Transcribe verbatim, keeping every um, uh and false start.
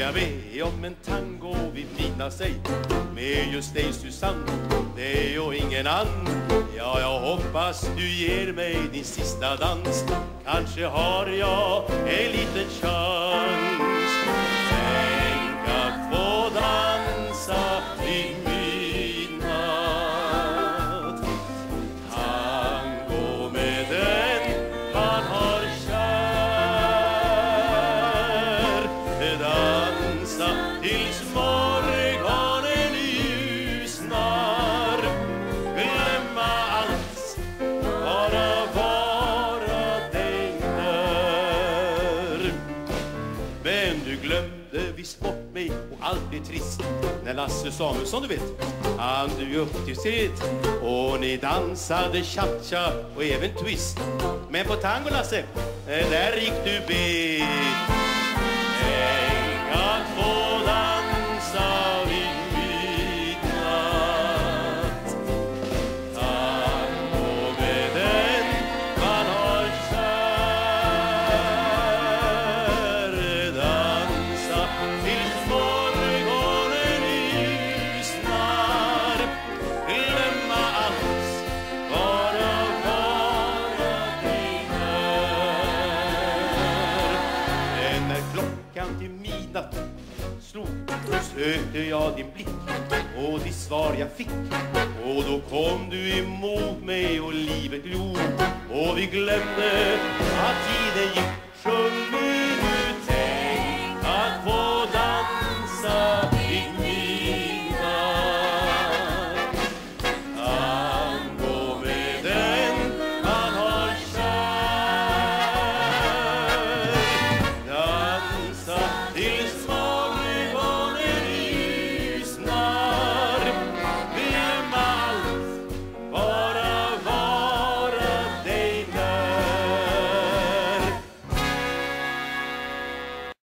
jag be om en tango vid midnatt sig med just dig Susanne, dig och ingen annan. Ja, jag hoppas du ger mig din sista dans. Kanske har jag en liten chans. Tänk att få dansa vid midnatt. Tango med den man har kär. Dansa tills morgonen ljusnar. Glömma allt, bara vara dig där. Men du glömde visst bort mig och allt är trist när Lasse Samuelsson, du vet, han du upp till sitt och ni dansade cha-cha och även twist. Men på tango, Lasse, där gick du bet. Tänk att få dansa vid midnatt. Tango med den man har kär. Dansa tills morgonen ljusnar. Glömma allt, bara vara dig där. Men när klockan till midnatt slog sökte jag din blick och det svar jag fick. Och då kom du emot mig och livet log. Och vi glömde att tiden gick.